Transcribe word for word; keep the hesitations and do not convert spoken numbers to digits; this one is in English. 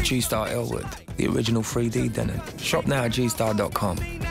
G-Star Elwood, the original three D denim. Shop now at G star dot com.